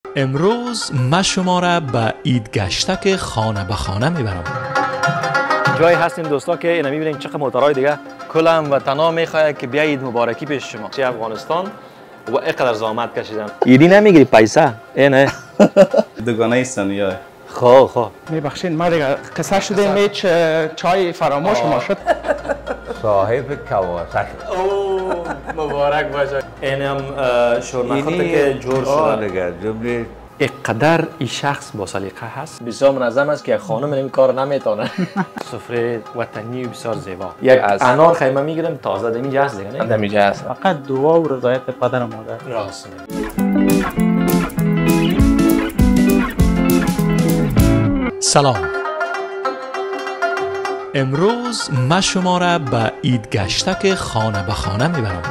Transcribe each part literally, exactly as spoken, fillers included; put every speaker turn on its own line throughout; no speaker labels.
امروز من شما را به ایدگشتک خانه به خانه میبرم.
جایی هستیم دوستا که اینا میبینین چقدر موترهای دیگه کلم و تنها میخواد که بیایید مبارکی پیش شما. چه افغانستان و اینقدر زحمت کشیدن. ایدی نمیگیری پیسه؟ اینه
دوگانه ایستن یا
خو خو
میبخشین ما دیگه قصه شدیم هیچ چای فراموش ما شد.
صاحب کواسه شد.
اوه مبارک باشه. اینم شورمخته که جور شده
دیگه جمله
اینقدر این شخص با سلیقه هست، بسیار منظم است که خانم این کار نمیتونه. سفره وطنی و بسیار زیبا. یک انار خیمه میگیرم تازه دمیجه هست دیگه نه؟
دمیجه هست. فقط دعا و رضایت پدر و مادر.
راست.
سلام. امروز من شما را به ایدگشتک خانه به خانه میبرم.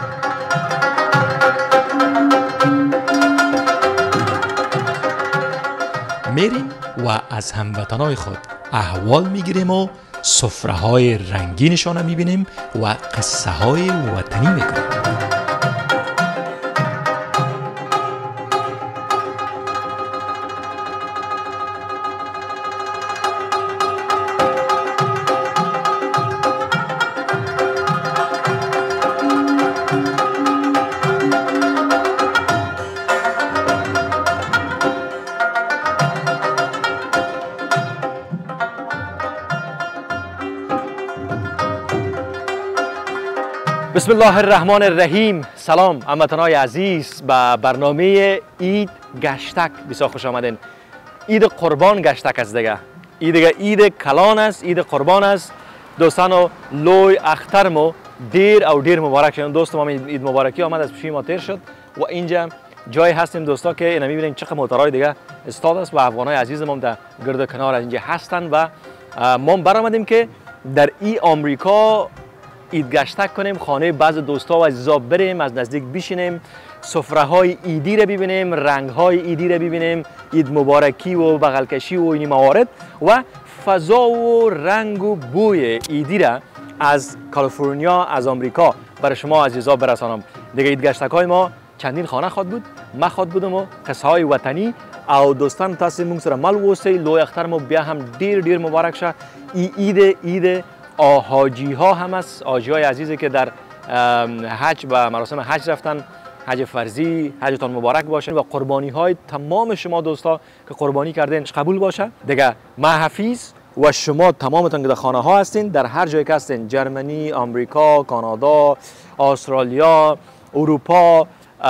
میریم و از هموطنای خود احوال میگیریم و سفره های رنگینشان میبینیم و قصه های وطنی میکنیم.
بسم الله الرحمن الرحیم. سلام هموطنان عزیز به برنامه اید گشتک بسیار خوش آمدین. عید قربان گشتک است دیگه. این دیگه عید کلان است، عید قربان است. دوستانو لوی اخترمو دیر او دیر مبارک شد. دوستم هم عید مبارکی آمد از پیش ما تیر شد و اینجا جای هستیم دوستا که اینا میبینین چقدر موترهای دیگه استاد است و افغانای عزیزمون در گرد کنار از اینجا هستن و ما برآمدیم که در ای آمریکا عید گشتک کنیم، خانه بعض دوستا و عزیزا بریم، از نزدیک بشینیم، سفره های ایدی را ببینیم، رنگ های ایدی را ببینیم، عید مبارکی و بغل کشی و این موارد و فضا و رنگ و بوی ایدی را از کالیفرنیا از آمریکا برای شما عزیزا برسانم. دیگه عید گشتک های ما چندین خانه خود بود، ما خود بودم و قصه های وطنی او دوستان تاسو موږ سره مل ووسی. لوی اختر مو بیا هم ډیر ډیر مبارک شه. ای عید عید حاجی ها هم است، حاجی های عزیزی که در حج و مراسم حج رفتن، حج فرضی، حجتان مبارک باشه و قربانی های تمام شما دوستا که قربانی کردین قبول باشه. دیگه ما حفیظ و شما تمامتون که در خانه ها هستین، در هر جایی که هستین، جرمنی، آمریکا، کانادا، استرالیا، اروپا،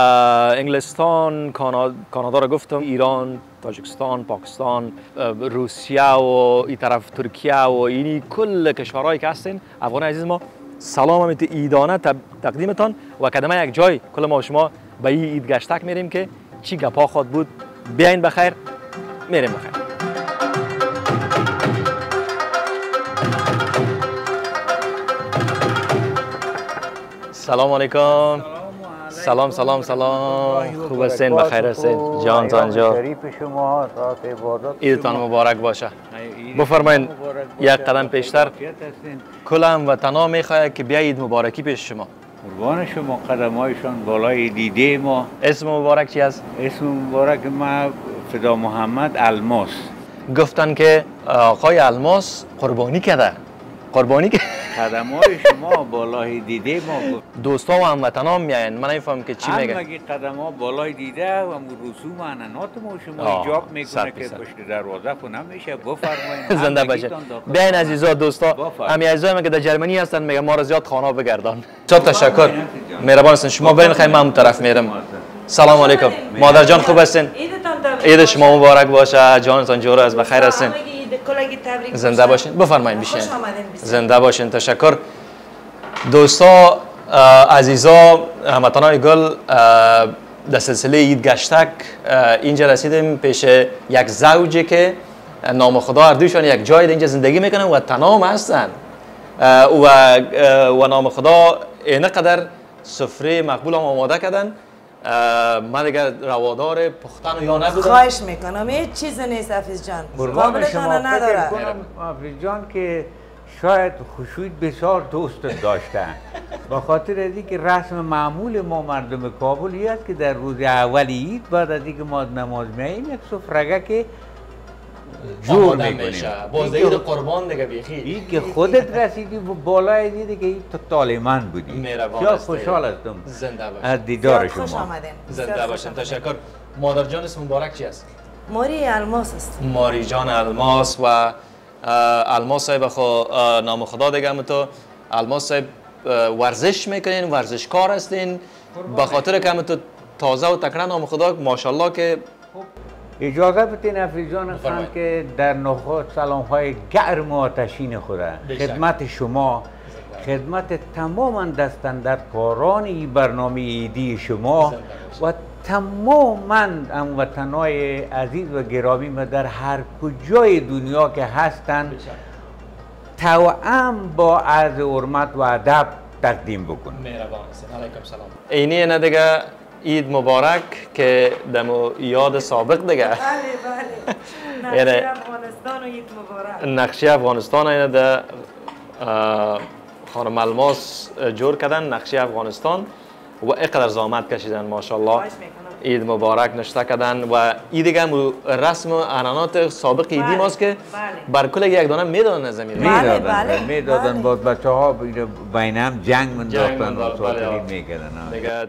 انگلستان، کانادا را گفتم، ایران، تاجیکستان، پاکستان، روسیه و این طرف ترکیه و اینی کل کشورهایی که هستین افغان عزیز ما سلام هم ایدانه تقدیمتان و کدامه یک جای کل ما و شما به این عید گشتک میریم که چی گپا خود بود. بیاین بخیر، میریم بخیر. سلام علیکم. سلام سلام سلام. خوب هستین؟ بخیر هستین؟ جان تان جا.
شریف شما ساعت عبادت
عیدتان مبارک باشه. بفرمایید یک قدم پیشتر. کلم و تنها میخواد که بیایید مبارکی پیش شما.
قربان شما. قدمایشان بالای دیده ما.
اسم مبارک چی است؟
اسم مبارک ما فدا محمد الماس.
گفتن که آقای الماس قربانی کرده. قربانی که
قدمای شما بالای دیده ما.
دوستا و هموطنان میاین، من نمیفهم که چی میگن.
همگی قدما بالای دیده و رسوم انانات ما شما ایجاب میکنه که پشت دروازه خونه میشه. بفرمایید.
زنده باشین. بیاین عزیزا دوستا، همین عزیزای من که در جرمنی هستن میگن ما را زیاد خانه بگردان. چند تشکر. مهربان هستین. شما برین خیلی من اون طرف میرم. سلام علیکم. مادر جان خوب هستین؟ عید شما مبارک باشه. جانتان جور است، بخیر هستین؟ زنده باشین. بفرمایید بشین. زنده باشین. تشکر. دوستا عزیزا هموطنان گل، در سلسله عید گشتک اینجا رسیدیم پیش یک زوجی که نام خدا هر دویشان یک جای اینجا زندگی میکنن و تنها هستن و و نام خدا اینقدر سفره مقبول هم آماده کردن. من دیگه روادار پختن یا نبودم.
خواهش میکنم هیچ چیز نیست حفیظ جان.
قربان شما. نداره. فکر کنم حفیظ جان که شاید خشوید بسیار دوست داشتن با خاطر از اینکه رسم معمول ما مردم کابل این است که در روز اول عید بعد از اینکه ما نماز میاییم یک سفرگه که جور میکنیم
باز عید قربان دیگه بیخی
این که خودت رسیدی و بالای دیدی که این تو طالبان بودی
مهربان
خوشحال هستم
زنده باشید
از دیدار شما
خوش آمدین
زنده باشین تشکر مادر جان اسم مبارک چی است
ماری الماس است
ماری جان الماس و الماس صاحب خو نام خدا دیگه هم تو الماس صاحب ورزش میکنین ورزشکار هستین به خاطر که هم تو تازه و تکړه نام خدا ماشاءالله که
اجازه بدین حفیظ جان خان که در نخست سلام های گرم و آتشین خدا خدمت شما خدمت تمام دستاندرکاران این برنامه ایدی شما و تمام هموطنای عزیز و گرامی ما در هر کجای دنیا که هستند توأم با عرض حرمت و ادب تقدیم بکنم.
مهربان هستین. علیکم سلام. اینی نه دیگه عید مبارک که دمو یاد سابق دیگه.
بله بله. نقشه افغانستان و عید مبارک.
نقشه افغانستان اینه ده خانم الماس جور کردن نقشه افغانستان و اینقدر زحمت کشیدن ماشاءالله. عید مبارک نشته کردن و این دیگه رسم و عنعنات سابق ایدی ماست که بر کل یک دانه میدادن از زمین
میدادن میدادن با بچه ها بین هم جنگ منداختن و سواترین میکردن
دیگه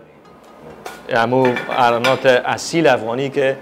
همو عنعنات اصیل افغانی که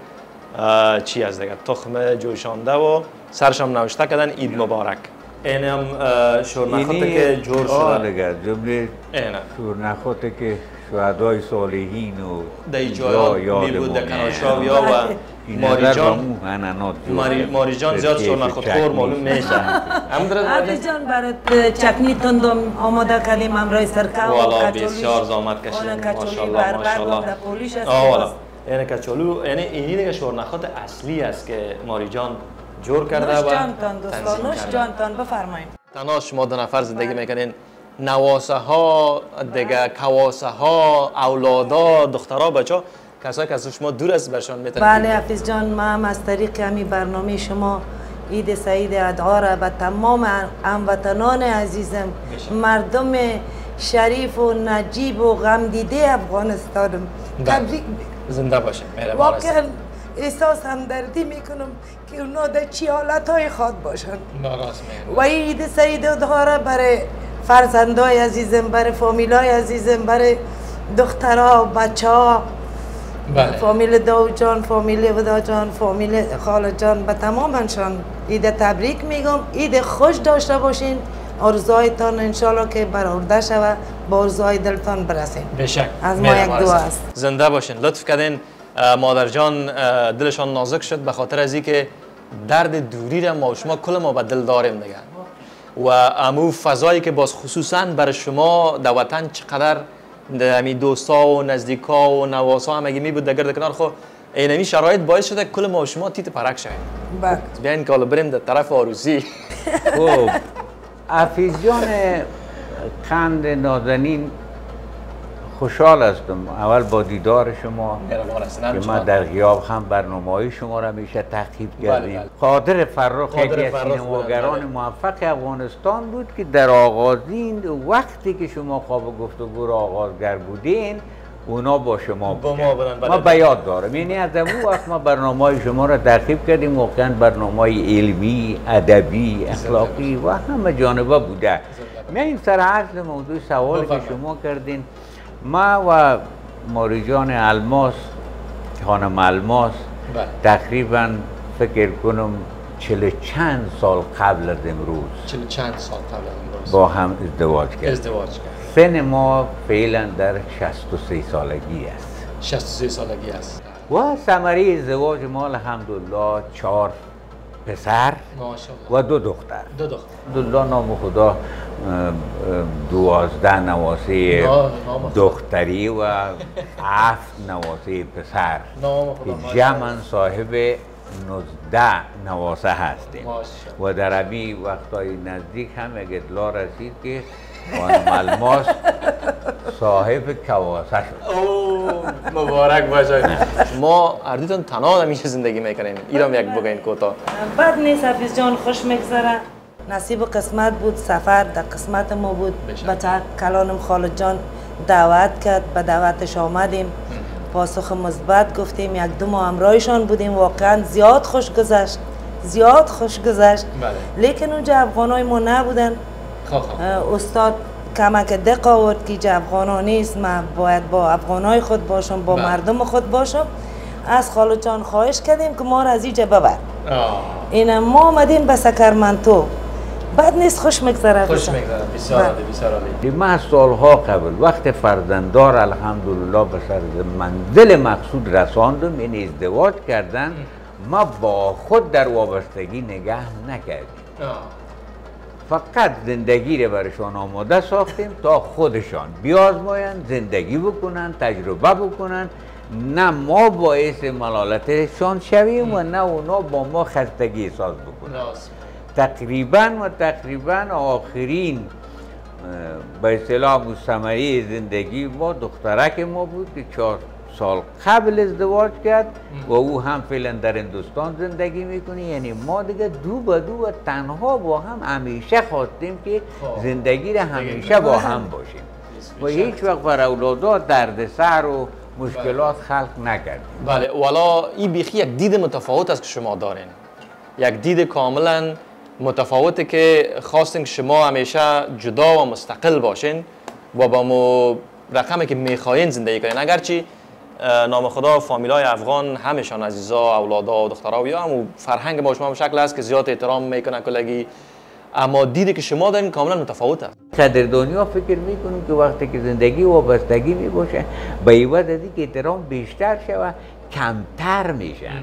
چی از دیگه تخم جوشانده و سرشم نوشته کردن عید مبارک این هم شورنخوته که جور شده
دیگه جمله شورنخوته که شهدای صالحین و
در جایا می بود در کنارشاویا و ماری جان ماری جان زیاد شورنخوت خور معلوم میشه
حفیظ جان برات چکنی تندم آماده کردیم همراه سرکه و
کچولوش بسیار زحمت کشیدیم ماشاءالله ماشاءالله آه یعنی کچولو یعنی اینی دیگه شورنخوت اصلی است که ماری جان جور کرده و
نوش جانتان بفرمایید
تنها شما دو نفر زندگی میکنین نواسه ها دیگه کواسه ها اولادا دخترها بچه ها کسایی که از شما دور است برشان میتونید
بله حفیظ جان ما هم از طریق همین برنامه شما عید سعید ادعا را به تمام هموطنان عزیزم مردم شریف و نجیب و غمدیده افغانستانم تبریک
زنده باشه مهربان هستید
واقعا احساس همدردی میکنم که اونا در چی حالت های خواد باشن
ناراض
و عید سعید ادعا را برای فرزندای عزیزم برای فامیلای عزیزم برای دخترها و بچه ها
بله.
فامیل داو جان فامیل ودا جان فامیل خاله جان به تمامشان عید تبریک میگم عید خوش داشته باشین آرزوهایتان انشالله که برآورده شود با آرزوهای دلتان برسین
بشک
از ما یک دعا است
زنده باشین لطف کردین مادر جان دلشان نازک شد به خاطر از اینکه درد دوری را ما و شما کل ما به دل داریم دیگه و امو فضایی که باز خصوصا برای شما در وطن چقدر همی دوستا و نزدیکا و نواسا هم اگه می بود در گرد کنار خو اینمی شرایط باعث شده کل ما و شما تیت پرک شویم
بله
بیاین که حالا بریم در طرف آروسی
خب حفیظ جان قند نازنین خوشحال هستم اول با دیدار شما که ما در غیاب هم برنامه‌های شما را میشه تعقیب کردیم قادر فرخ یکی از سینماگران موفق افغانستان بود که در آغازین وقتی که شما خواب گفتگو را آغازگر بودین اونا با شما بودن ما به یاد دارم یعنی از اون وقت ما برنامه‌های شما را تعقیب کردیم واقعا برنامه‌های علمی ادبی اخلاقی و همه جانبه بوده میایم سر اصل موضوع سوالی که شما کردین ما و ماری جان الماس خانم الماس تقریبا فکر کنم چل چند سال قبل از امروز
چل چند سال قبل از امروز
با هم ازدواج کرد
ازدواج کرد
سن ما فعلا در شصت و سه سالگی است
شصت و سه سالگی است
و ثمره ازدواج ما الحمدلله چهار پسر و دو دختر
دو دختر
الحمدلله نام خدا دوازده نواسه دختری و هفت نواسه پسر که جمعاً صاحب نوزده نواسه هستیم و در همین وقتای نزدیک هم یک اطلاع رسید که خانم الماس صاحب کواسه شد
اوه مبارک باشه ما اردوتون تنها همیشه زندگی میکنیم ایرام یک بگین کوتا
بد نیست حفیظ جان خوش میگذره نصیب و قسمت بود، سفر در قسمت ما بود. بچه کلانم خالد جان دعوت کرد، به دعوتش آمدیم، پاسخ مثبت گفتیم، یک دو ماه همراهشان بودیم. واقعا زیاد خوش گذشت، زیاد خوش گذشت.
بله.
لیکن اونجا افغانای ما نبودن. استاد کمک دق آورد که اینجا افغانا نیست، من باید با افغانای خود باشم، با بله. مردم خود باشم. از خالد جان خواهش کردیم که ما را از اینجا ببر. این ما آمدیم به سکرمنتو، بعد نیست خوش میگذره.
خوش میگذره، بسیار عالی، بسیار عالی.
من سالها قبل وقت فرزنددار الحمدلله به سر منزل مقصود رساندم، یعنی ازدواج کردن، ما با خود در وابستگی نگه نکردیم. فقط زندگی رو برشان آماده ساختیم تا خودشان بیازمایند، زندگی بکنن، تجربه بکنن. نه ما باعث ملالتشان شویم و نه اونا با ما خستگی احساس بکنن. تقریبا و تقریبا آخرین به اصطلاح ثمره زندگی ما دخترک ما بود که چهار سال قبل ازدواج کرد و او هم فعلا در هندوستان زندگی میکنه. یعنی ما دیگه دو به دو و تنها با هم همیشه خواستیم که زندگی را همیشه با هم باشیم و هیچ وقت بر اولادا دردسر و مشکلات خلق نکردیم.
بله، والا این بیخی یک دید متفاوت است که شما دارین، یک دید کاملا متفاوته که خواستین که شما همیشه جدا و مستقل باشین و با مو رقمی که میخواین زندگی کنین. اگرچه نام خدا فامیلای افغان همشان عزیزا، اولادا و دخترها یا هم فرهنگ ما شما به شکل است که زیاد احترام میکنن کلگی، اما دیدی که شما دارین کاملا متفاوته.
قدردانی ها فکر میکنیم که وقتی که زندگی وابستگی میباشه به عوض از که احترام بیشتر شود کمتر میشن.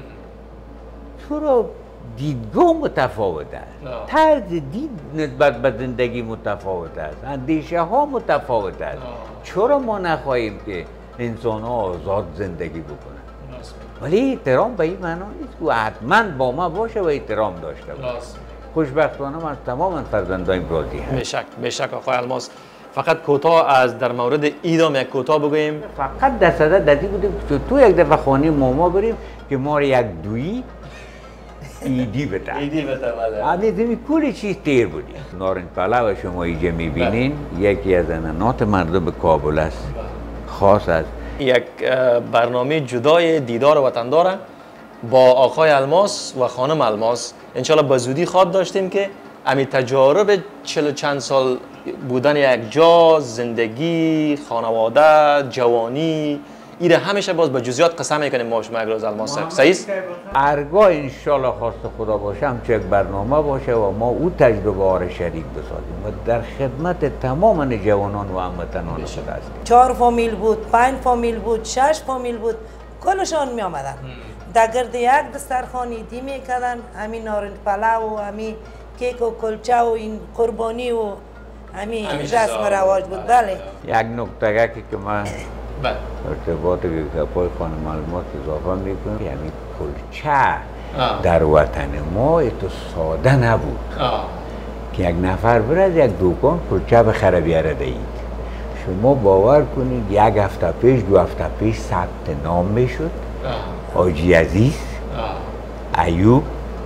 چرا دیدگاه متفاوت است، طرز دید نسبت به زندگی متفاوت است، اندیشه ها متفاوت است. چرا ما نخواهیم که انسان ها آزاد زندگی بکنن؟ ولی احترام به این معنا نیست که حتما با ما باشه و احترام داشته باشه. خوشبختانه من تماما فرزندایم راضی هستم.
بشک بشک آقای الماس. فقط کوتاه از در مورد ایدام یک کوتاه بگوییم.
فقط دست دست دستی بودیم که تو یک دفعه خانه ماما بریم که ما یک دویی ایدی بده.
ایدی بده بله.
آدمی کلی چیز تیر بودیم. نارنج پلو شما اینجا میبینین یکی از انانات مردم کابل است. خاص است.
یک برنامه جدای دیدار وطنداره با آقای الماس و خانم الماس انشالله به زودی خواد داشتیم که امی تجارب چل چند سال بودن یک جا، زندگی، خانواده، جوانی، ایره همیشه باز به جزئیات قسم میکنیم ما شما یک روز الماس صاحب. صحیح است؟
هرگاه انشالله خواست خدا باشه هم چه یک برنامه باشه و ما او تجربه ها را شریک بسازیم و در خدمت تمام جوانان و هموطنان خود هستیم.
چهار فامیل بود، پنج فامیل بود، شش فامیل بود، کلشان می آمدن. در گرد یک دسترخوان ایدی میکردن، همین نارنج پلو و همین کیک و کلچه و این قربانی و همین رسم و رواج بود. بله.
یک نکته که من ارتباط که پای خانم الماس اضافه میکنم یعنی کلچه در وطن ما تو ساده نبود که یک نفر برد یک دوکان کلچه بخره بیاره دهید. شما باور کنید یک هفته پیش دو هفته پیش ثبت نام میشد. حاجی عزیز، ایوب،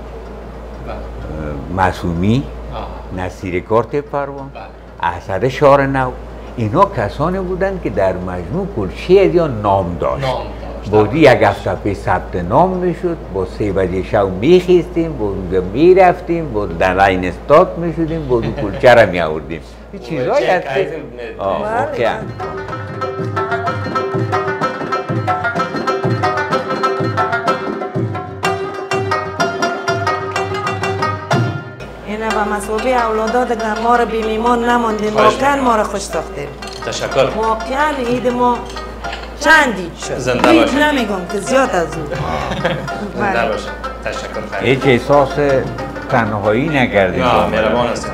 معصومی، نصیر کارت پروان، اسد شار نو، اینا کسانی بودند که در مجموع کلچه از یا نام داشت. بودی یک هفته پیش ثبت نام میشد، با سه بجه شب میخیستیم، با اونجا میرفتیم، با در لاین استاد میشدیم، با اون کلچه را میآوردیم. این چیزایی هست که واقعا
اینه به مسئولی اولادا دیگر ما را بی میمان نماندیم. واقعا ما را خوش ساختیم.
تشکر.
واقعا عید ما چندی
زنده
عید
باشه.
نمیگم که زیاد از اون.
زنده باشه. تشکر خیلی.
هیچ احساس تنهایی نکردیم.
مهربان هستیم.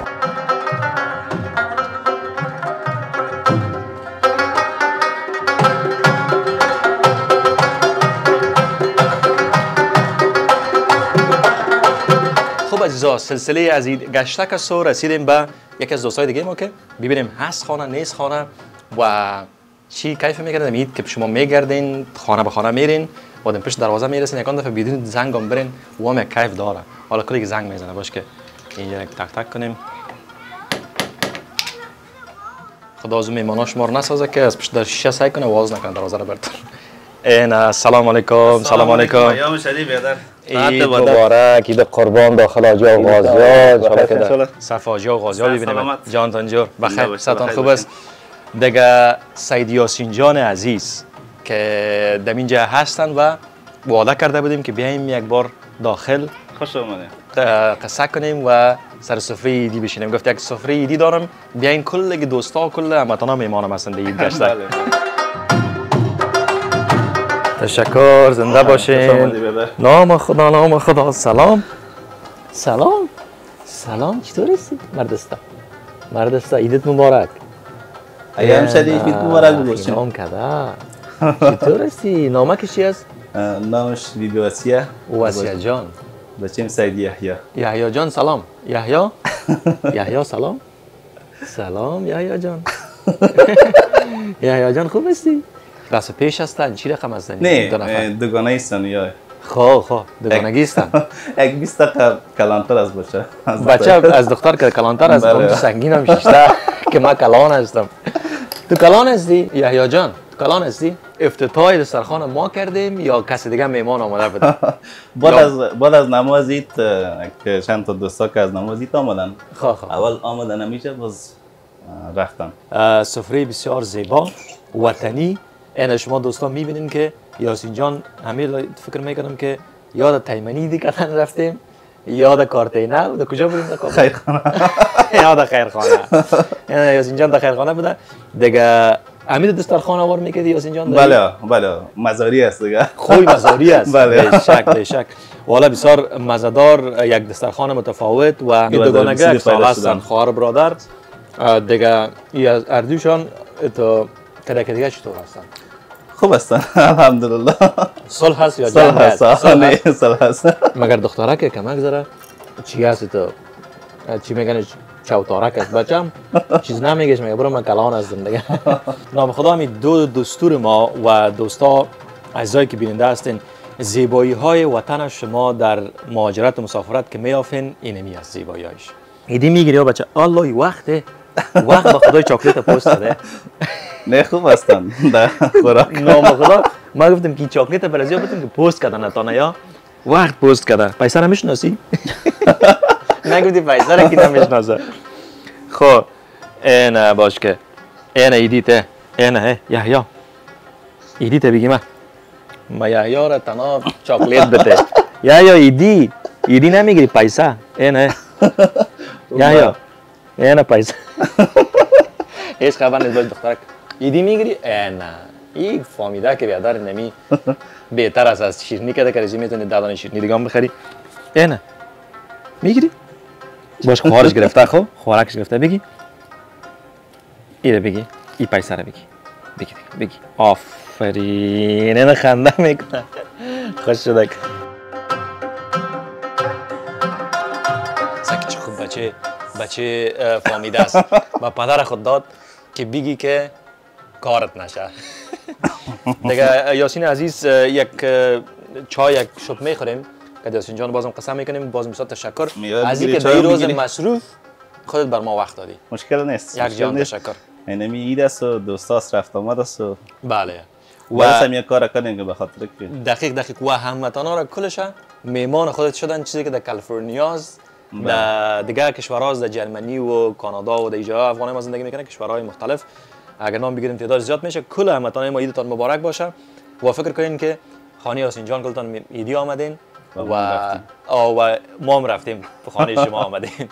خب عزیزا، سلسله از گشتک است و رسیدیم به یکی از دوستای دیگه ما که ببینیم هست خانه نیست خانه و چی کیف میکردن امید که شما میگردین خانه به خانه میرین و آدم پیش دروازه میرسین یکان دفعه بدون زنگ هم برین و هم یک کیف داره. حالا کلی که زنگ میزنه باش که اینجا یک تک تک کنیم. خدا از میماناش ما رو نسازه که از پشت در شیشه سعی کنه واز نکنه دروازه رو برتر. این سلام علیکم. سلام علیکم.
ایام شریف بیادر.
عید مبارک. عید قربان داخل آجی و غازیان. صف آجی و غازیان ببینیم. جانتان جور. بخیر. ستان خوب است. دیگه سید یاسین جان عزیز که در اینجا هستن و وعده کرده بودیم که بیایم یک بار داخل
خوش آمدید.
قصه کنیم و سر سفره ایدی بشینیم. گفت یک سفره ایدی دارم بیاین کل دوستا کل هموطنا میمانم هستن به عید گشتک. تشکر. زنده باشین. نام خدا نام خدا. سلام سلام سلام. چطور هستی مردستا؟ مردستا عیدت مبارک.
ایام شریف عید مبارک باشین.
نام کدا. چطور هستی؟ نامک چی است؟
نامش بیبی وسیه.
وسیه جان.
بچیم سید یحیی.
یحیی جان سلام. یحیی یحیی سلام. سلام یحیی جان. یحیی جان خوب هستی؟ بس پیش هستن چی رقم هستن؟
نه دوگانه ایستن یا
خب خب دوگانگی هستن.
یک بیست دقیقه کلانتر از بچه.
بچه از دختر که کلانتر است. اون سنگین هم شیشته که من کلان هستم. تو کلان هستی یحیی جان؟ تو کلان هستی؟ افتتاح دسترخوان ما کردیم یا کسی دیگه میهمان آمده بوده؟
بعد از بعد از نماز عید که چند تا دوستا که از نماز عید آمدن.
خب خب
اول آمدن همیشه باز رفتن.
سفره بسیار زیبا وطنی. این شما دوستان میبینین که یاسین جان همه فکر میکنم که یاد تیمنی دی کردن رفتیم، یاد کارتینه و کجا بودیم؟
خیرخانه.
یاد خیرخانه. یاسین جان در خیرخانه بوده دیگه. امید دسترخوان آوار میکردی یاسین جان؟
بله بله مزاری است دیگه.
خوی مزاری است.
بله.
به شک به شک. والا بسیار مزدار یک دسترخوان متفاوت و دوگانگی یک سال هستن خواهر برادر دیگه. از اردوشان تو ترک دیگه چطور هستن؟
خوب هستن الحمدلله.
صلح هست یا
صلح
جنگ
هست؟ نه صلح هست.
مگر دختره که کمک زره چی هست تو؟ چی میگن چوتارک است بچم؟ چیز نمیگیش میگه برو من کلان هستم دیگه. نام خدا می دو دستور ما و دوستا عزیزایی که بیننده هستین زیبایی های وطن شما در مهاجرت و مسافرت که میافین اینمی است زیبایی هایش. ایدی میگیری بچه الله وقته وقت به خدای چاکلیت پست داده.
نه خوب هستن در خوراک.
نام خدا ما گفتم که چاکلیت برازیل بودیم که پست کردن اتانه یا وقت پست کرده. پیسه رو میشناسی؟ نگفتی پیسه رو کی نمیشناسه. خب این باش که این ایدیته این یحیی ایدیته بگی من ما یحیی را تنها چاکلیت بده. یحیی ایدی ایدی نمیگیری پیسه این یحیی این پیسه هیچ خبر نیست. باش دخترک ایدی میگیری؟ نه این فامیده که بیادر نمی بهتر است از شیرنی که در کریزی میتونی دادان شیرنی دیگه هم بخری. نه میگیری؟ باش خوارش گرفته. خب خوارکش گرفته بگی ایره بگی ای پیسه رو بگی بگی بگی آفرین. اینه خنده میکنه خوش شده. سکی چه خوب بچه بچه فامیده است و پدر خود داد که بگی که کارت نشه. دیگه یاسین عزیز یک چای یک شب میخوریم که یاسین جان بازم قسم میکنیم بازم بسیار تشکر از اینکه در این روز مصروف خودت بر ما وقت دادی.
مشکل نیست.
یک جان تشکر.
اینمی عید است و دوستاست رفت آمد است و
بله
و هم یک کار کنیم که به خاطر که
دقیق دقیق و هموطنا را کلش میمان خودت شدن چیزی که در کالیفرنیاست در دیگه کشورها در جرمنی و کانادا و در اینجا افغانای ما زندگی میکنن کشورهای مختلف. اگر نام بگیریم تعداد زیاد میشه. کل هموطنان ما عیدتان مبارک باشه و فکر کنین که خانه یاسین جان کلتان عیدی آمدین و و ما هم رفتیم به خانه شما آمدیم.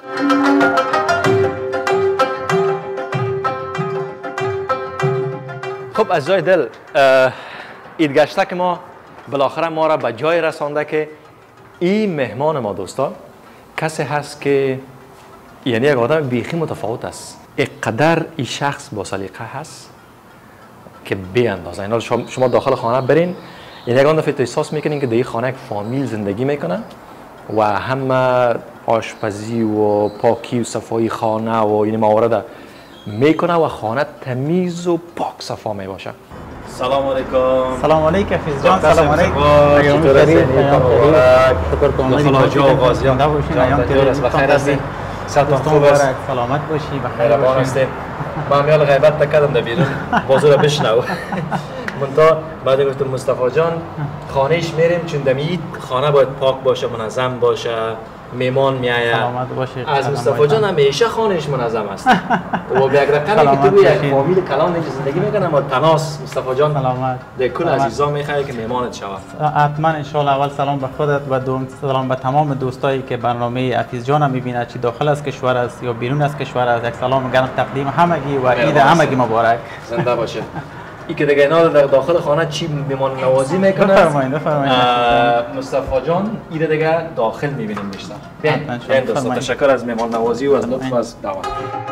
خب عزیزای دل عید گشتک ما بالاخره ما را به جای رسانده که این مهمان ما دوستان کسی هست که یعنی یک آدم بیخی متفاوت است. اینقدر این شخص با سلیقه هست که بی اندازه. اینا شما داخل خانه برین یعنی یک آن دفعه احساس میکنین که در این خانه یک فامیل زندگی میکنه و همه آشپزی و پاکی و صفایی خانه و این موارد میکنه و خانه تمیز و پاک صفا میباشه. سلام علیکم.
سلام علیکم حفیظ جان. سلام علیکم.
چطور هستی؟ شکر کنم. داخل آجی و غازیان.
بخیر هستی؟
سلام خوب است.
سلامت باشی بخیر
مهربان
باشی.
هستیم. ما میال غیبت نکردم در بیرون بازور بشنو. منتها بعد گفتم مصطفی جان خانهش میریم چون دمید خانه باید پاک باشه منظم باشه میمان میآید.
سلامت باشی.
از مصطفی جان همیشه خانهش منظم است. و به یک رقمی که تو یک فامیل کلان نجی زندگی میکنه اما تناس مصطفی جان
سلامت.
در کل عزیزان میخواه که میمانت شود.
حتما ان شاء الله. اول سلام به خودت و دوم سلام به تمام دوستایی که برنامه حفیظ جان میبینه، چه داخل از کشور است یا بیرون از کشور است. یک سلام گرم تقدیم همگی و عید همگی مبارک.
زنده باشه. این که دیگه اینا در داخل خانه چی میمان نوازی میکنه؟
بفرمایید بفرمایید.
مصطفی جان این دیگه داخل میبینیم بیشتر.
حتما
این دوستان تشکر از میمان نوازی و از لطف از دعوت.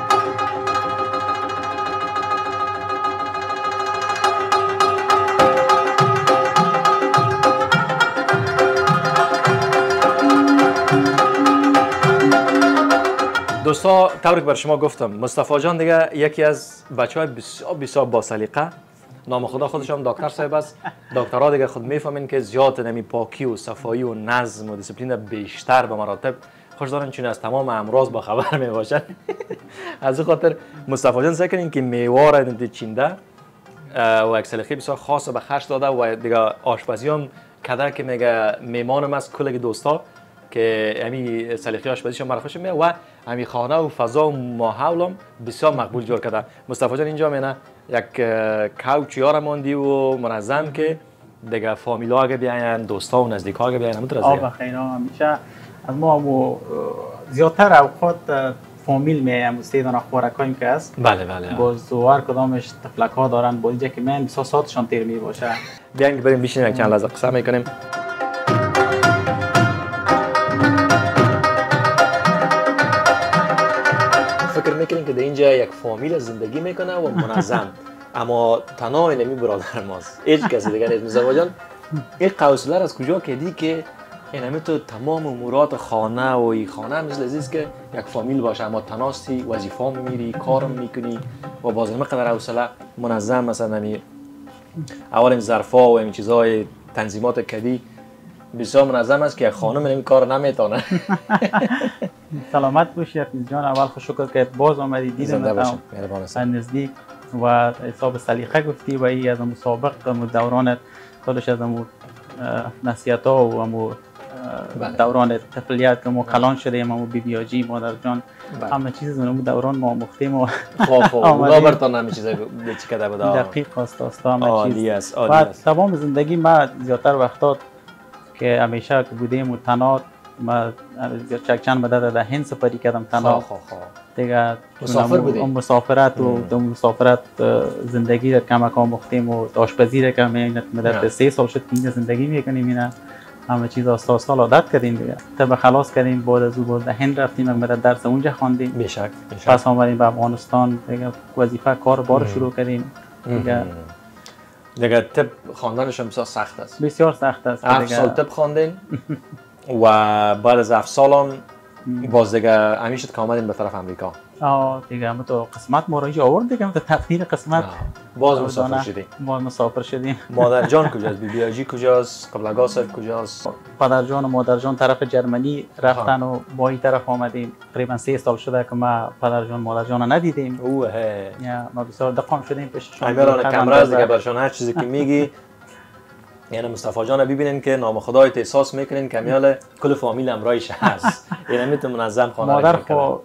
دوستا طوری که بر شما گفتم مصطفی جان دیگه یکی از بچهای بسیار بسیار با سلیقه، نام خدا خودش هم دکتر صاحب است. دکترها دیگه خود میفهمین که زیاد نمی پاکی و صفایی و نظم و دیسپلین بیشتر به مراتب خوش دارن، چون از تمام امراض با خبر می باشن. از این خاطر مصطفی جان سعی کنین که میوه را چینده و یک سلیقه بسیار خاص به خرج داده و دیگه آشپزی هم کده که میگه میمانم از کل دوستا که امی سلیقه آشپزیش مرا خوش میاد و امی خانه و فضا و ماحولم بسیار مقبول جور کرده. مصطفی جان اینجا مینا یک کوچ یار ماندی و منظم که دیگه فامیلا اگه بیاین دوستا و نزدیکا اگه بیاین همون
آب خیلی همیشه از ما و زیادتر اوقات فامیل میایم سه دانه خوراکایی که است.
بله بله.
باز هر کدامش تفلک ها دارن، با اینجا که من بیست ساعتشان تیر می باشه.
بیاین بریم بشینیم یک چند لحظه قصه میکنیم. فکر میکنین که در اینجا یک فامیل زندگی میکنه و منظم، اما تنها نمی برادر ماست، هیچ کسی دیگه نیست. مصطفی جان این قوسلر از کجا کردی که این همه تو تمام امورات خانه و این خانه مثل عزیز که یک فامیل باشه اما تناستی وظیفه میری کارم میکنی و باز نمیقدر حوصله منظم مثلا نمی اول این ظرفا و این چیزای تنظیمات کدی بسیار منظم است که خانم این کار نمیتونه.
سلامت باشی حفیظ جان. اول خوش شکر که باز آمدی دیدم از نزدیک و حساب سلیقه گفتی و ای از مسابق و دوران خودش از امور نصیحت ها و امور دوران طفلیت که ما کلان شدیم و بی بی آجی مادر جان همه چیز از دوران ما مختیم و
خواه خواه اونا برتان همه چیز چی کده بوده.
دقیق است است همه
عالی است عالی
است. تمام زندگی ما زیادتر وقتات که همیشه که بودیم و تنها ما چند مدت در هند سپری کردم تنها.
خواه خواه
دیگه
مسافر بودیم.
مسافرت و دو مسافرت زندگی در کمکان مختیم و آشپزی در که مدت سه سال شد اینجا زندگی میکنیم. اینا همه چیز آستا سال عادت کردیم دیگه. طب خلاص کردیم بعد از او بعد هند رفتیم مدت درس اونجا خواندیم.
بیشک بیشک.
پس آمدیم به افغانستان دیگه وظیفه کار بار شروع کردیم. دیگه
دیگه طب خواندنش هم بسیار سخت است.
بسیار سخت است.
هفت سال طب خواندین و بعد از هفت سال هم باز دیگه همیشه که آمدین به طرف امریکا.
آه دیگه هم تو قسمت ما را آورد دیگه هم تو تقدیر قسمت
باز مسافر شدیم.
باز مسافر شدیم.
مادر جان کجاست؟ بی بی آجی کجاست؟ قبلگاه صاحب کجاست؟
پدر جان و مادر جان طرف جرمنی رفتن و با این طرف آمدیم. تقریبا سه سال شده که ما پدر جان مادر جان ندیدیم.
اوه هه.
یا ما بسیار دقام شدیم پیششون.
امیران کامرا دیگه برشون هر چیزی که میگی یعنی مصطفی جان ببینین که نام خدایت احساس میکنین که میال کل فامیل امرایش هست. یعنی میتونه منظم خانه
مادر خو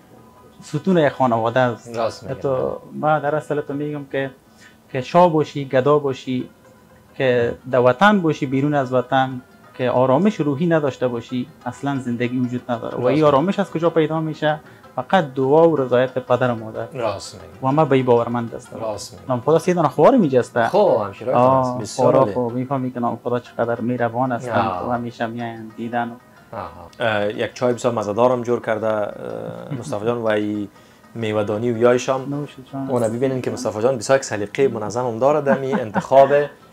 ستون یک خانواده است.
راست میگی.
تو ما در اصل تو میگم که که شاه باشی، گدا باشی، که در وطن باشی بیرون از وطن، که آرامش روحی نداشته باشی اصلا زندگی وجود نداره. و این آرامش از کجا پیدا میشه؟ فقط دعا و رضایت پدر و مادر.
راست میگی.
و ما به این باورمند هستم.
راست میگی.
نام خدا سیدنا خوار میجسته.
خب همشیرای است.
بسیار خوب میفهمی که نام خدا چقدر مهربان است و همیشه میاین دیدن.
یک چای بسیار مزه‌دارم جور کرده مصطفی جان و ای میوه‌دانی و یایشام. اون ببینین که مصطفی جان بسیار سلیقه منظم داره در می انتخاب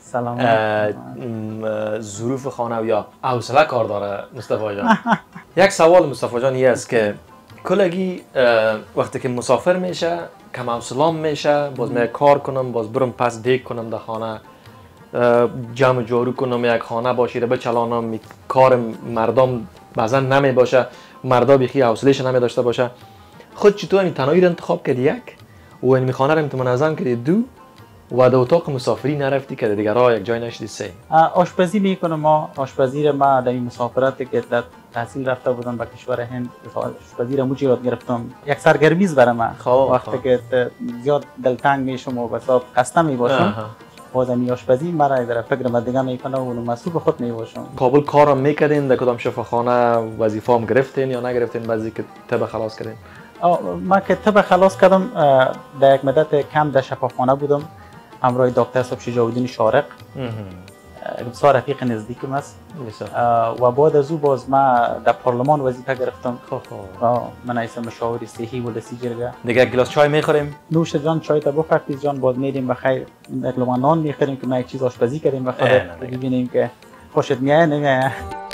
ظروف خانه و یا حوصله کار داره مصطفی جان. یک سوال مصطفی جان این است که کلگی وقتی که مسافر میشه کم حوصله‌ام میشه، باز می کار کنم، باز برم پس دیگ کنم در خانه، جمع جارو کنم، یک خانه باشی رو بچلانم، کار مردم بعضا نمی باشه. مردا بیخی حوصله‌اش نمی داشته باشه. خود چطور این تنهایی رو انتخاب کردی یک و این خانه رو منظم کردی دو و در اتاق مسافری نرفتی که دیگه راه یک جای نشدی سه؟
آشپزی میکنم. ما آشپزی رو ما در این مسافرت که در تحصیل رفته بودم به کشور هند آشپزی رو موجی یاد گرفتم. یک سرگرمی است برای من. وقتی که زیاد دلتنگ میشم و بساب خسته میباشم بازم آشپزی مرا در فکر من دیگه میکنه و مسئول خود میباشم.
کابل کارم میکردین در کدام شفاخانه وظیفه هم گرفتین یا نگرفتین بعضی که تب خلاص کردین؟
ما که تب خلاص کردم در یک مدت کم در شفاخانه بودم همراه دکتر صاحب شجاعالدین شارق. بسیار رفیق نزدیکم است و بعد از او باز ما در پارلمان وظیفه گرفتم. من ایسا مشاور صحی و لسی جرگه.
دیگه یک گلاس چای میخوریم؟
نوش جان چای تا بخورید جان. باز میریم بخیر یک لقمه نان میخوریم که ما یک چیز آشپزی کردیم بخیر ببینیم که خوشت میاد نمیاد.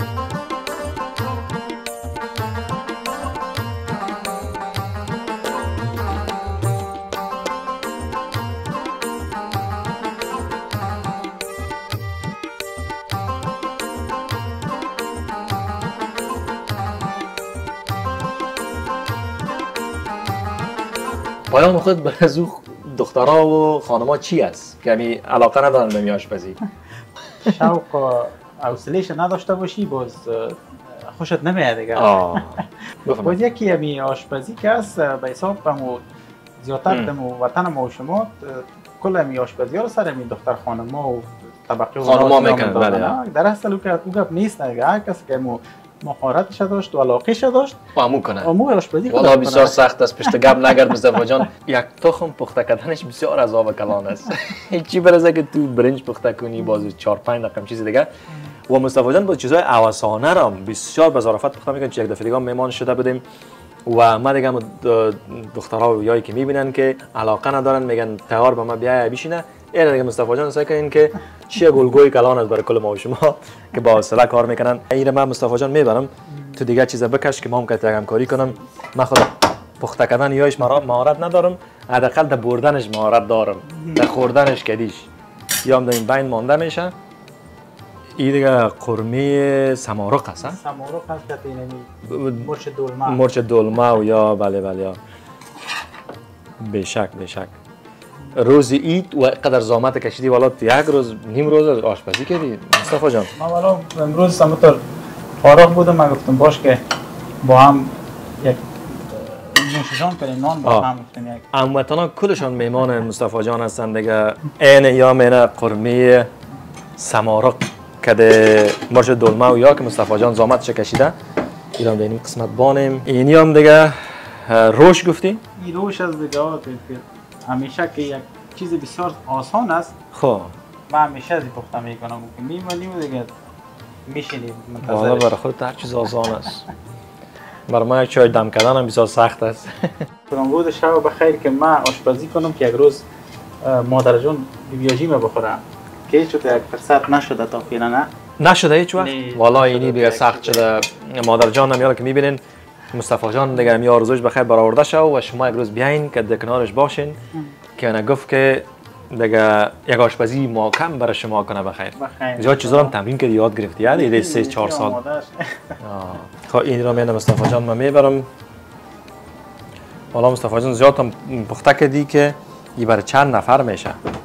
پایان خود به از دخترها و خانم‌ها چی است که همی علاقه ندارن به آشپزی؟
شوق و حوصله‌اش نداشته باشی باز خوشت نمیاد دیگه. باز یکی همی آشپزی که است به حساب همو زیادتر دم وطن ما و شما کل همی آشپزی ها رو سر همی دختر خانم‌ها و طبقه
خانم‌ها میکنن.
در اصل او گپ نیست دیگه. هر کسی که مهارتش داشت و علاقه‌اش داشت
امو کنه.
امو آشپزی کنه.
والا بسیار سخت است. پشت گپ نگرد مصطفی جان. یک تخم پخته کردنش بسیار عذاب کلان است. هیچی برسه که تو برنج پخته کنی باز چهار پنج رقم چیز دیگه. و مصطفی جان با چیزای اواسانه را بسیار به ظرافت پخته میکنه. یک دفعه دیگه مهمان شده بودیم و ما دیگه دخترها و یایی که میبینن که علاقه ندارن میگن تیار به ما بیا بشینه. این دیگه مصطفی جان سعی کنین که چیه گلگوی کلان است برای کل ما و شما که با حوصله کار میکنن. این من مصطفی جان میبرم تو دیگه چیزا بکش که ما هم که همکاری کنم. من خودم پخته کردن یایش مهارت ندارم، حداقل در بردنش مهارت دارم، در خوردنش کدیش یا هم در این بین مانده میشه. این دیگه قرمه سمارق هست.
سمارق هست که اینمی مرچ دلمه
مرچ دلمه و یا بله بله یا بشک بشک. روز عید و قدر زحمت کشیدی والا یک روز نیم روز آشپزی کردی مصطفی جان؟
ما والا امروز سمتر فارغ بودم. من گفتم باش که با هم یک نوشیجان کنیم نان با هم گفتیم یک
هموطنا کلشان میمان مصطفی جان هستن دیگه. این یا مینا قرمه سمارق کده مرچ دلمه و یا که مصطفی جان زحمتش کشیده ایران در این قسمت بانیم. اینی هم دیگه روش گفتی؟
این روش از دیگه همیشه که یک چیز بسیار آسان است.
خب
من همیشه از پخته میکنم که میمونیم دیگه میشینیم منتظر.
والا برای خودت هر چیز آسان است. برای ما یک چای دم کردن هم بسیار سخت است.
روز شب بخیر که من آشپزی کنم که یک روز مادر جان بیبیاجی ما بخورم که هیچ وقت یک فرصت نشده تا فعلا. نه
نشده هیچ وقت؟ والا اینی دیگه سخت شده. مادر جان هم یالا که میبینین مصطفی جان دیگه می آرزوش بخیر برآورده شو و شما یک روز بیاین که در کنارش باشین که انا گفت که دیگه یک آشپزی محکم برای شما کنه بخیر. زیاد چیزا هم تمرین کردی یاد گرفتی یاد ایده سه چهار سال. خب این رو میاد مصطفی جان من میبرم. والا مصطفی جان زیاد هم پخته کردی که این برای چند نفر میشه.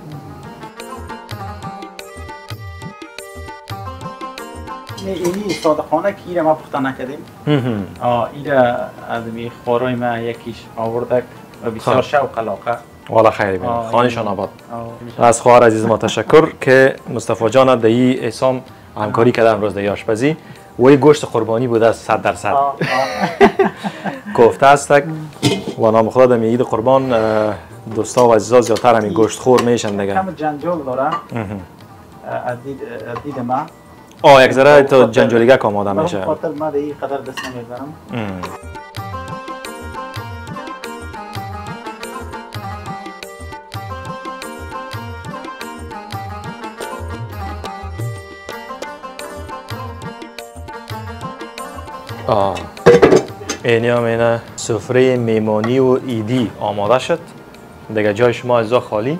اینی صادقانه که ایره ما پخته نکردیم. ایره از می خورای ما یکیش آورده و بسیار شوق علاقه.
والا خیلی بین خانشان آباد. از خواهر عزیز ما تشکر که مصطفی جان در این احسان همکاری کرده امروز در آشپزی و این گوشت قربانی بوده صد درصد کوفته است و نام خدا در عید قربان دوستا و عزیزا زیادتر همین گوشت خور میشن دیگه.
کم جنجال داره از دید ما.
آه یک ذره تو جنجالیگه که آماده میشه.
من خاطر ما این قدر دست نمیزنم.
آه اینی هم اینه سفره میمانی و ایدی آماده شد دیگه. جای شما ازا خالی.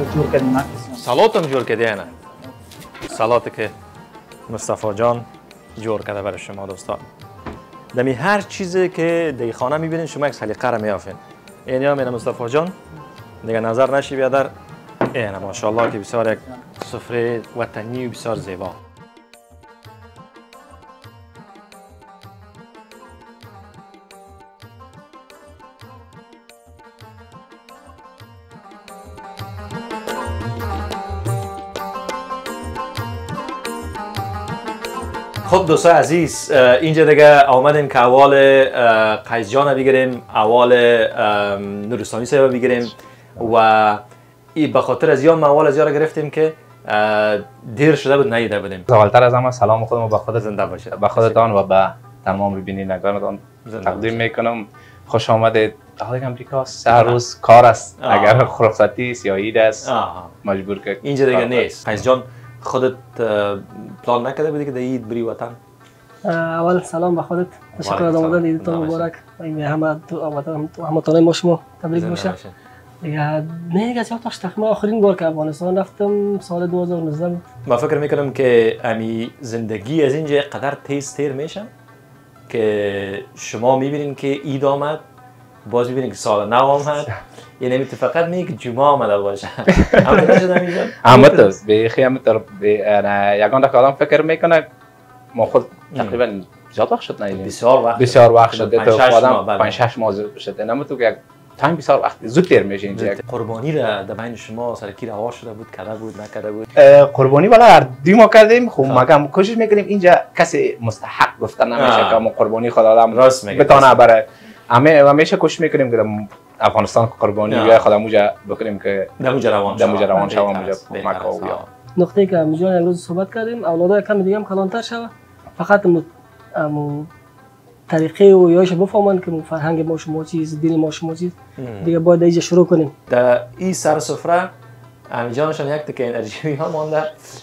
سلات هم جور کردی اینه. سلات که مصطفی جان جور کرده برای شما دوستان. دمی هر چیزی که در خانه میبینین شما یک سلیقه را میافین. این هم این مصطفی جان دیگه نظر نشی بیادر. این ماشاءالله که بسیار یک سفره وطنی و بسیار زیبا. خب دوستان عزیز اینجا دیگه آمدیم که اول قیس جان بگیریم، اول نورستانی صاحب بگیریم و این به خاطر از یان اول از یارا گرفتیم که دیر شده بود نیده بودیم.
اولتر از همه سلام خودم به خود
زنده باشه
به خودتان و به تمام بینندگانتان تقدیم میکنم. خوش آمدید. حالا امریکا سه روز کار است، اگر رخصتی است یا عید است مجبور که
اینجا دیگه نیست. قیس جان خودت پلان نکرده بودی که در عید بری وطن؟
اول سلام به خودت، تشکر از آمدن، عیدتان مبارک. همه هموطنان ما شما تبریک باشه. دیگه میگه از یادش تقریبا آخرین بار که افغانستان رفتم سال دو هزار و نوزده بود.
ما فکر میکنم که امی زندگی از اینجا قدر تیز تیر میشه که شما میبینین که عید آمد، باز میبینین که سال نو آمد، یعنی فقط میگه جمعه آمده باشه. همه نشد همینجا؟
همه تو بیخی همه تو یکان که آدم فکر میکنه ما خود تقریبا زیاد وقت شد نیدیم.
بسیار وقت
بسیار وقت شد. تو آدم پنج شش ماه شد. نه تو که تایم بسیار وقت زود تیر میشه اینجا.
قربانی را در بین شما سر کی روا شده بود، کرده بود نکرده بود؟
قربانی والا هر دو ما کردیم. خب ما کوشش میکنیم اینجا کسی مستحق گفتن نمیشه که ما قربانی خود آدم
راست میگه
بتونه برای همه همیشه کوشش میکنیم که افغانستان قربانی یا خود موجا بکنیم که
دموجا روان
شوم دموجا روان شوم موجا مکه و بیا.
نقطه‌ای که میجان امروز صحبت کردیم اولادای کم دیگه هم کلانتر شوه، فقط مو طریقه و یایش بفهمن که فرهنگ ما شما چیز، دین ما شما چیز، دیگه باید اینجا شروع کنیم.
در این سر سفره امیجانشان یک تکه انرژی ها مانده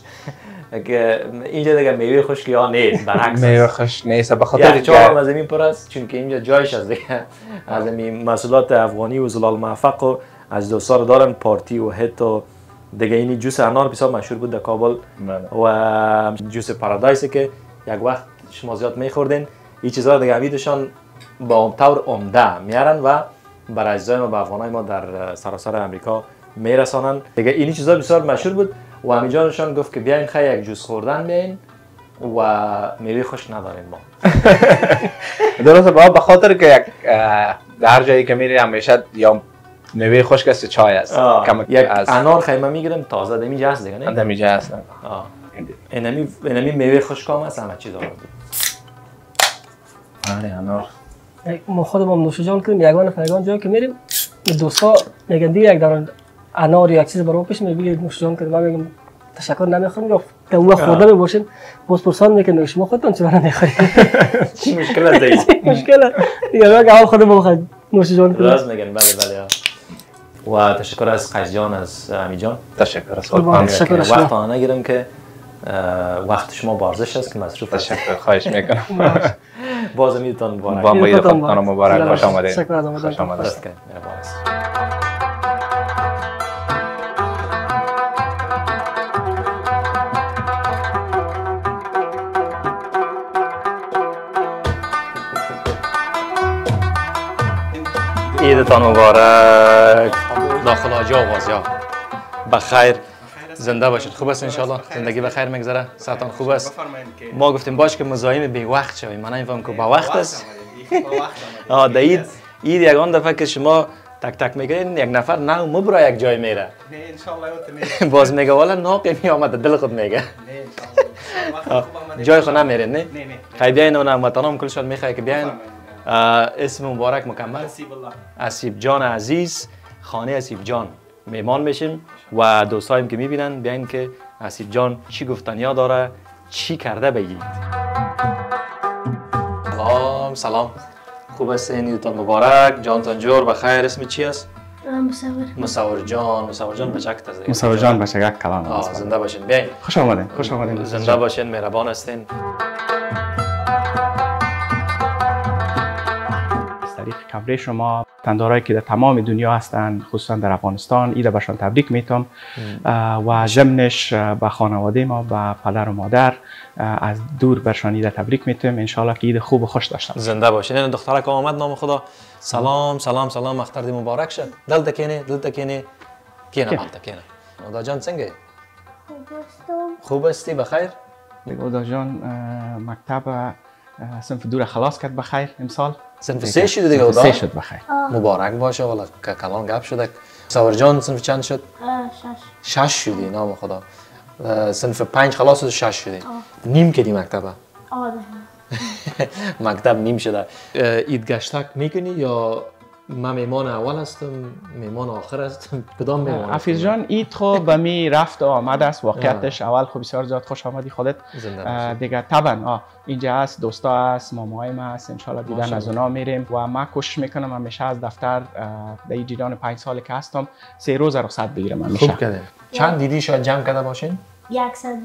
که اینجا دیگه میوه خشکی ها نیست، برعکس
میوه خشک نیست به خاطر
که هم از این پر است، چون که اینجا جایش از دیگه از این محصولات افغانی و زلال موفق و از دوستان دارن پارتی و هت و دیگه این جوس انار بسیار مشهور بود در کابل و جوس پارادایس که یک وقت شما زیاد میخوردین. این چیزها دیگه امیدشان با طور عمده میارن و برای عزیزای ما و افغانای ما در سراسر امریکا میرسانن. دیگه این چیزها بسیار مشهور بود و امیجانشان گفت که بیاین خیلی یک جوس خوردن بیاین و میوه خوش ندارین ما.
درسته بابا به خاطر که یک در جایی که میری همیشه یا میوه خشک است چای است.
یک انار خیمه میگیرم تازه دمیجا هست دیگه نه؟
دمیجا هست.
اینمی اینمی میوه خشک هم هست، همه چیز داره.
آره انار.
ما خودمون نوش جان کنیم یگان فیگان جایی که میریم دوستا میگن دیگه یک دارن انار یک چیز برام پیش میگه نوش جان کنیم، ما میگم تشکر نمیخورم یا که اون خورده میباشیم باز پرسان میکنه شما خودتون چرا نمیخورید؟
چی مشکل است دیگه؟
مشکل دیگه میگه اول خودمون بخوریم نوش جان کنیم.
راست میگن بله بله. و تشکر از قیس جان از امی جان.
تشکر از
خودتان. تشکر از
وقت آن نگیرم که وقت شما بارزش است که مصروف است.
تشکر خواهش میکنم.
باز امیدتان مبارک.
با امیدتان مبارک. خوش آمدید.
تشکر از آمدن.
خوش آمدید.
عیدتان مبارک. داخل حاجی آغازیا بخیر زنده باشید. خوب است انشالله زندگی بخیر میگذره، صحتان خوب است. ما گفتیم باش که مزاحم بی وقت شویم، من نمیفهم که با وقت است. آه در عید عید یگان دفعه که شما تک تک میگین یک نفر نه مبرا یک جای میره.
نه انشالله
باز میگه والا ناقی می آمده دل خود میگه. جای خود نمیرین نه؟
نه نه.
خیلی بیاین اون هموطنام کلشان میخواه که بیاین. اسم مبارک مکمل اسیب جان عزیز، خانه اسیب جان میمان میشیم و دوستایم که میبینن بیاین که اسیب جان چی گفتنیا داره، چی کرده بگید. سلام سلام خوب هستین؟ عیدتان مبارک. جانتان جور بخیر. اسم چی است؟
مصور.
مصور جان. مصور جان بچکت است.
مصور جان بچگک کلان
است. زنده باشین. بیاین.
خوش آمدین. خوش آمدین.
زنده باشین. مهربان هستین.
طریق کاوری شما وطندارایی که در تمام دنیا هستند، خصوصا در افغانستان، عید برشان تبریک میتم و ضمنش به خانواده ما، به پدر و مادر از دور برشان عید تبریک میتم. انشالله که عید خوب و خوش داشته باشین.
زنده باشین. این دخترک آمد، نام خدا. سلام سلام سلام، اختر دی مبارک شه. دل تکینه دل تکینه کینه مال تکینه. اودا جان څنګه؟ خوب استی بخیر؟
اودا جان مکتب صنف دور خلاص کرد بخیر امسال.
صنف سه شد دیگه اودا؟
سه شد بخیر.
مبارک باشه. والا کلان گپ شده. ساور جان صنف چند شد؟ شش. شش شدی نام خدا. صنف پنج خلاص شد، شش شدی. نیم کردی مکتب؟
آره.
مکتب نیم شده. عید گشتک میکنی یا من میمان اول هستم، میمان آخر هستم؟ کدام میمان؟
حفیظ جان عید خو به می رفت و آمد است. واقعیتش اول خو بسیار زیاد خوش آمدی خودت. دیگه طبعا اینجا هست، دوستا هست، ماماهای ما هست، انشالله دیدن از اونا میریم و من کوشش میکنم همیشه از دفتر در این جریان پنج سال که هستم سه روز رخصت بگیرم همیشه.
خوب کرده. چند دیدی شاید جمع کرده باشین؟
یکصد.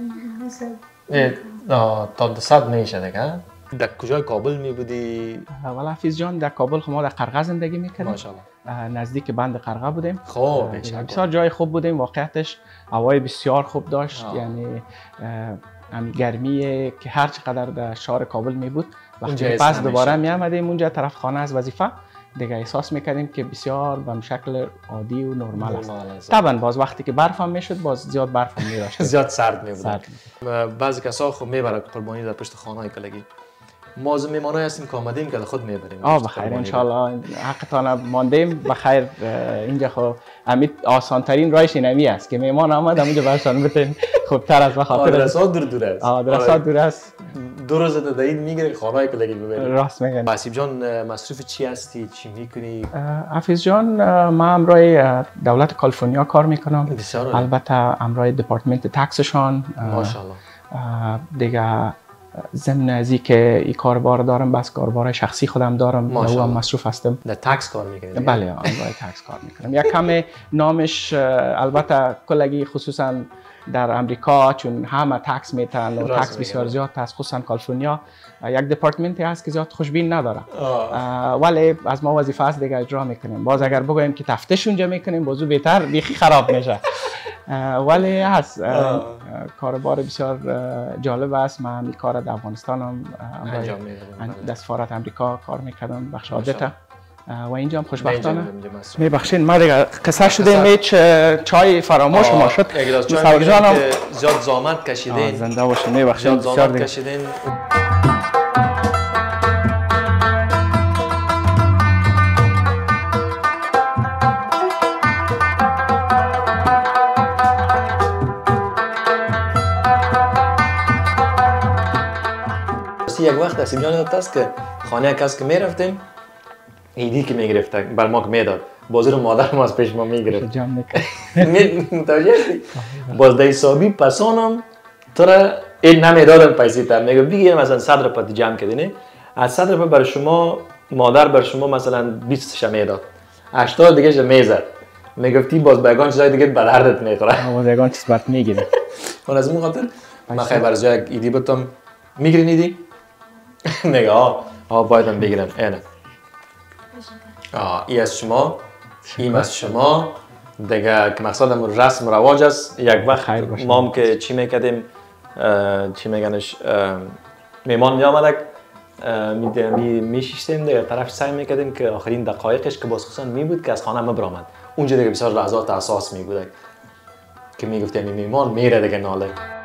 تا دوصد میشه دیگه. در کجای کابل می بودی؟
والا حفیظ جان در کابل خو ما در قرغه زندگی میکردیم.
ماشاءالله.
نزدیک بند قرغه بودیم.
خوب.
بسیار جای خوب بودیم. واقعیتش هوای بسیار خوب داشت. آه. یعنی همین گرمی که هر چقدر در شهر کابل می بود وقتی پس دوباره می آمدیم اونجا طرف خانه از وظیفه دیگه احساس میکردیم که بسیار به شکل عادی و نرمال است. طبعا باز وقتی که برف هم میشد باز زیاد برف هم میداشت.
زیاد سرد می بود. بعضی کسا خب میبرن قربانی در پشت خانه کلگی. ما از میمانایی هستیم که آمدیم که خود میبریم.
آه بخیر انشالله حقتان ماندیم بخیر. اینجا خب امید آسان ترین راهش اینمی است که میمان آمد همونجا برشان بتین خوبتر از بخاطر
آدرسات دور دور است.
آدرسات دور است.
دو روز تا عید میگیره خانه‌ای که لگی ببرید.
راست میگن.
حسیب جان مصروف چی هستی؟ چی میکنی؟
حفیظ جان ما همراه دولت کالیفرنیا کار میکنم.
بسیار
البته همراه دپارتمنت تکسشان.
ماشاءالله.
دیگه ضمن از که این کاربار دارم بس کاربار شخصی خودم دارم و هم مصروف هستم.
در تکس کار میکنید؟
بله همراه تکس کار میکنم. یک کم نامش البته کلگی خصوصا در امریکا چون همه تکس میتن و تکس بسیار زیاد هست خصوصا کالیفرنیا یک دپارتمنتی هست که زیاد خوشبین نداره ولی از ما وظیفه است دیگه اجرا میکنیم. باز اگر بگویم که تفتیش اونجا میکنیم بازو بهتر بیخی خراب میشه ولی هست کاربار بسیار جالب است. من این کار در افغانستان هم در سفارت امریکا کار میکردم بخش عادته و اینجا هم خوشبختانه میبخشین ما دیگه قصه شدیم هیچ چای فراموش ما شد.
یک گلاس چای میگیرم که زیاد زحمت کشیدین.
زنده باشین میبخشین
بسیار دیگه. کشیدین. یک وقت حسیب جان یادت است که خانه کس که میرفتیم ایدی که میگرفت بر ما که میداد بازی رو مادرم از پیش ما میگرفت. متوجه هستی؟ باز در حسابی پسانم تو را این نمیدادن پیسی تا میگه بگیر مثلا صد روپیه جمع کردین از صد روپیه برای شما مادر بر شما مثلا بیست ش میداد هشتاد دیگه ش میزد میگفتی باز بیگان چیزای دیگه به دردت میخوره.
باز بیگان چیز برات میگیره.
اون از اون خاطر من خیلی برای جای ایدی بتم میگیرین ایدی؟ میگه آه آه بایدم بگیرم اینه. آه ای از شما این از شما دیگه که مقصدم رسم و رواج است. یک وقت ما هم که چی میکردیم چی میگنش میمان میامدک میشیشتیم دیگه طرف سعی میکردیم که آخرین دقایقش که باز خصوصا می بود که از خانه مبرامد اونجا دیگه بسیار لحظات اساس می بود که میگفتیم میمان میره دیگه ناله.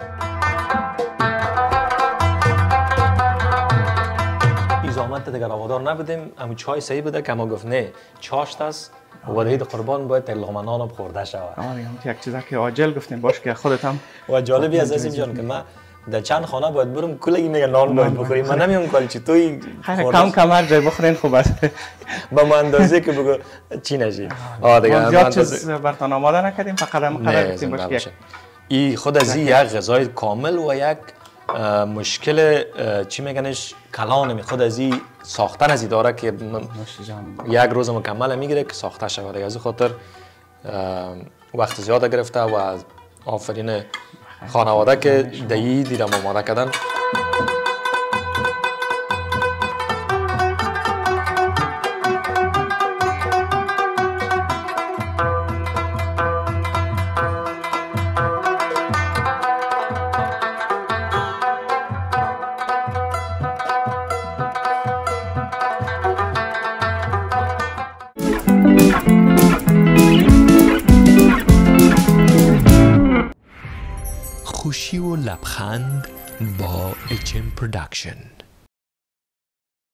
زحمت دیگه روادار نبودیم اما چای صحیح بوده که ما گفت نه چاشت است و عید قربان باید لقمه نان خورده شود.
آره یک چیزا که عاجل گفتیم باش که خودت هم
و جالبی از حسیب جان که من در چند خانه باید برم کلگی میگن نان باید بخوریم من نمیام کاری چی توی
کم کمر جای بخورین خوب است
با من اندازه که بگو چی نشی. آ دیگه
زیاد چیز براتون آماده نکردیم فقط هم قرار گفتیم باش که
این خود از یک غذای کامل و یک مشکل چی میگنش کلان می خود از این ساختن از این داره که یک روز مکمل میگیره که ساخته شود. از خاطر وقت زیاد گرفته و آفرین خانواده که دایی دیرم آماده کردن.
خوشی و لبخند با اچ ام پروداکشن.